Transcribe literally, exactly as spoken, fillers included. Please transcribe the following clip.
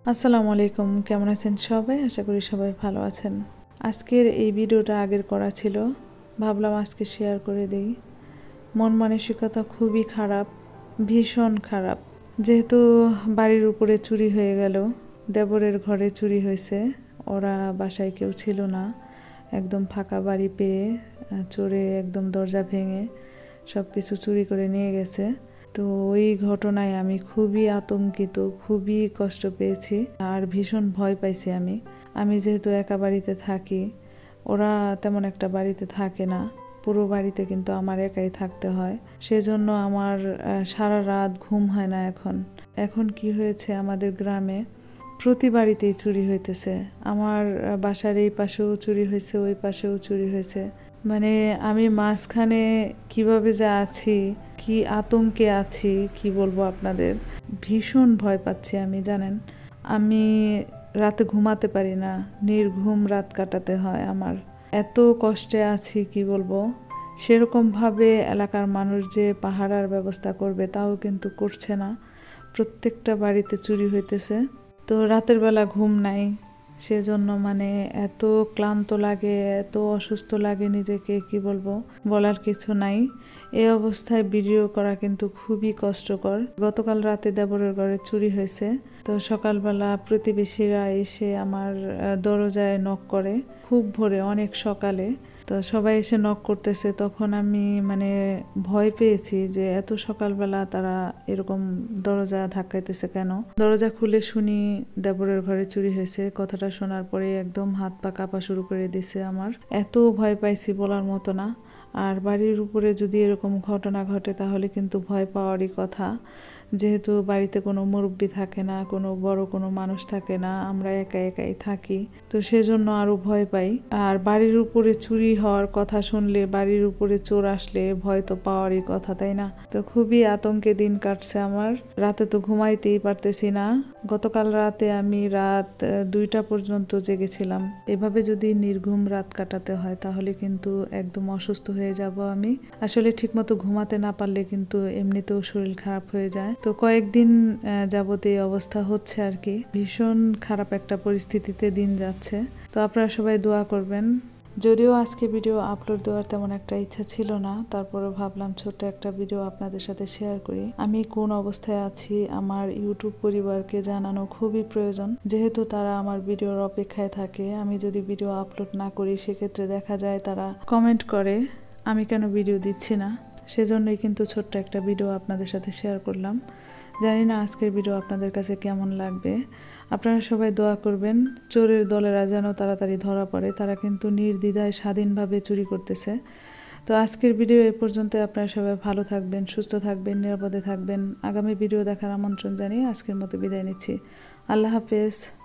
আসসালামু আলাইকুম, কেমন আছেন সবাই? আশা করি সবাই ভালো আছেন। আজকের এই ভিডিওটা আগের করা ছিল, ভাবলাম আজকে শেয়ার করে দেই। মন মানসিকতা খুবই খারাপ, ভীষণ খারাপ। যেহেতু বাড়ির উপরে চুরি হয়ে গেল, দেবরের ঘরে চুরি হয়েছে, ওরা বাসায় কেউ ছিল না, একদম ফাঁকা বাড়ি পেয়ে চোরে একদম দরজা ভেঙে সব কিছু চুরি করে নিয়ে গেছে। তো ওই ঘটনায় আমি খুবই আতঙ্কিত, খুবই কষ্ট পেয়েছি আর ভীষণ ভয় পাইছি। আমি আমি যেহেতু একা বাড়িতে থাকি, ওরা তেমন একটা বাড়িতে থাকে না, পুরো বাড়িতে কিন্তু আমার একাই থাকতে হয়। সেজন্য আমার সারা রাত ঘুম হয় না। এখন এখন কি হয়েছে, আমাদের গ্রামে প্রতি বাড়িতেই চুরি হইতেছে। আমার বাসার এই পাশেও চুরি হয়েছে, ওই পাশেও চুরি হয়েছে। মানে আমি মাঝখানে কিভাবে যে আছি, কি আতঙ্কে আছি, কি বলবো আপনাদের। ভীষণ ভয় পাচ্ছি আমি, জানেন। আমি রাতে ঘুমাতে পারি না, নির্ঘুম রাত কাটাতে হয় আমার। এত কষ্টে আছি, কি বলবো। সেরকমভাবে এলাকার মানুষ যে পাহারার ব্যবস্থা করবে তাও কিন্তু করছে না। প্রত্যেকটা বাড়িতে চুরি হইতেছে। তো রাতের বেলা ঘুম নাই, সেজন্য মানে এত ক্লান্ত লাগে, এত অসুস্থ লাগে নিজেকে, কি বলবো, বলার কিছু নাই। এই অবস্থায় ভিডিও করা কিন্তু খুবই কষ্টকর। গতকাল রাতে দেবরের ঘরে চুরি হয়েছে, তো সকালবেলা প্রতিবেশীরা এসে আমার দরজায় নক করে, খুব ভোরে, অনেক সকালে। তো সবাই এসে নক করতেছে, তখন আমি মানে ভয় পেয়েছি যে এত সকালবেলা তারা এরকম দরজা ধাক্কাইতেছে কেন। দরজা খুলে শুনি দেবরের ঘরে চুরি হয়েছে। কথাটা শোনার পরে একদম হাত পা কাঁপা শুরু করে দিছে আমার। এত ভয় পাইছি বলার মতো না। আর বাড়ির উপরে যদি এরকম ঘটনা ঘটে তাহলে কিন্তু ভয় পাওয়ারই কথা। যেহেতু বাড়িতে কোনো মুরব্বি থাকে না, কোনো বড় কোনো মানুষ থাকে না, আমরা একা একাই থাকি, তো সেজন্য আরো ভয় পাই। আর বাড়ির উপরে চুরি হওয়ার কথা শুনলে, বাড়ির উপরে চোর আসলে ভয় তো পাওয়ারই কথা, তাই না? তো খুবই আতঙ্কে দিন কাটছে আমার। রাতে তো ঘুমাইতেই পারতেছি না। গতকাল রাতে আমি রাত দুইটা পর্যন্ত জেগেছিলাম। এভাবে যদি নির্ঘুম রাত কাটাতে হয় তাহলে কিন্তু একদম অসুস্থ হয়ে যাব আমি। আসলে ঠিকমতো ঘুমাতে না পারলে কিন্তু এমনিতেও শরীর খারাপ হয়ে যায়। তো কয়েকদিন যাবত এই অবস্থা হচ্ছে আর কি। ভীষণ খারাপ একটা পরিস্থিতিতে দিন যাচ্ছে। তো আপনারা সবাই দোয়া করবেন। যদিও আজকে ভিডিও আপলোড দেওয়ার তেমন একটা ইচ্ছা ছিল না, তারপরেও ভাবলাম ছোট্ট একটা ভিডিও আপনাদের সাথে শেয়ার করি। আমি কোন অবস্থায় আছি আমার ইউটিউব পরিবারকে জানানো খুবই প্রয়োজন, যেহেতু তারা আমার ভিডিওর অপেক্ষায় থাকে। আমি যদি ভিডিও আপলোড না করি সেক্ষেত্রে দেখা যায় তারা কমেন্ট করে আমি কেন ভিডিও দিচ্ছি না। সেজন্যই কিন্তু ছোট্ট একটা ভিডিও আপনাদের সাথে শেয়ার করলাম। জানি না আজকের ভিডিও আপনাদের কাছে কেমন লাগবে। আপনারা সবাই দোয়া করবেন চোরের দলেরা যেন তাড়াতাড়ি ধরা পড়ে। তারা কিন্তু নির্দ্বিধায় স্বাধীনভাবে চুরি করতেছে। তো আজকের ভিডিও এ পর্যন্ত। আপনারা সবাই ভালো থাকবেন, সুস্থ থাকবেন, নিরাপদে থাকবেন। আগামী ভিডিও দেখার আমন্ত্রণ জানিয়ে আজকের মতো বিদায় নিচ্ছি। আল্লাহ হাফেজ।